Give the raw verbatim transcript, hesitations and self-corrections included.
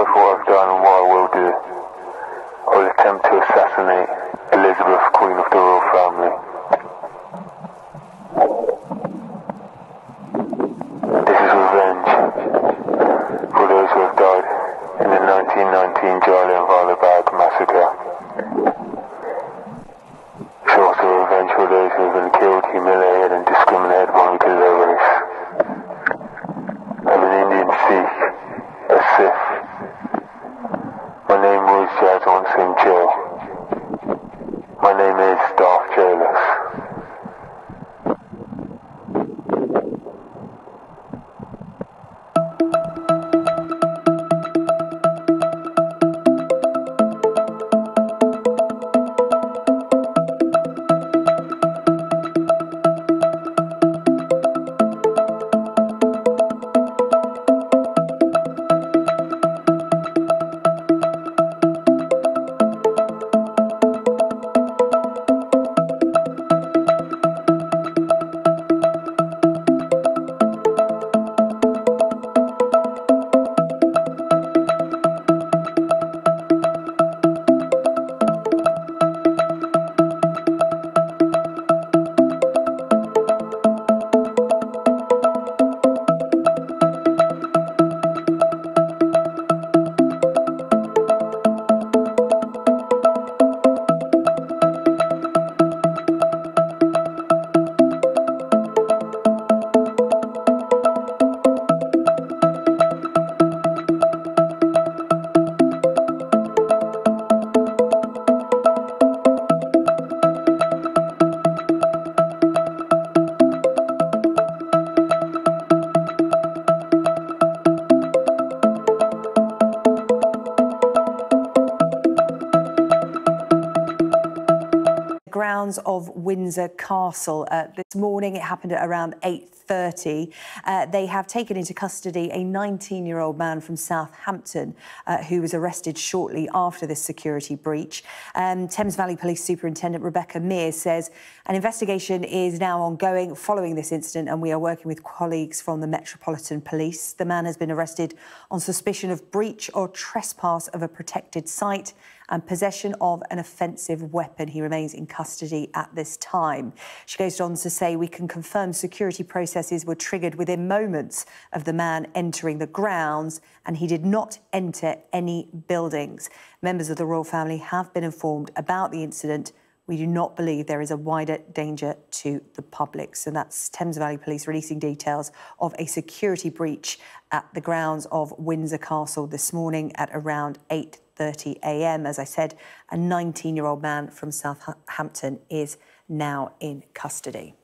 sorry for what I've done and what I will do. I will attempt to assassinate Elizabeth, Queen of the Royal Family. This is revenge for those who have died in the nineteen nineteen Jallianwala Massacre. It's also revenge for those who have been killed, humiliated and discriminated upon because of their race. I'm an Indian Sikh, a Sith. My name was Jaswant Singh Gill. My name is Darth Jailus. Grounds of Windsor Castle. Uh, this morning, it happened at around eight thirty. Uh, they have taken into custody a nineteen-year-old man from Southampton uh, who was arrested shortly after this security breach. Um, Thames Valley Police Superintendent Rebecca Mears says an investigation is now ongoing following this incident, and we are working with colleagues from the Metropolitan Police. The man has been arrested on suspicion of breach or trespass of a protected site and possession of an offensive weapon. He remains in custody at this time. She goes on to say, we can confirm security processes were triggered within moments of the man entering the grounds, and he did not enter any buildings. Members of the royal family have been informed about the incident. We do not believe there is a wider danger to the public. So that's Thames Valley Police releasing details of a security breach at the grounds of Windsor Castle this morning at around eight thirty a m As I said, a nineteen-year-old man from Southampton is now in custody.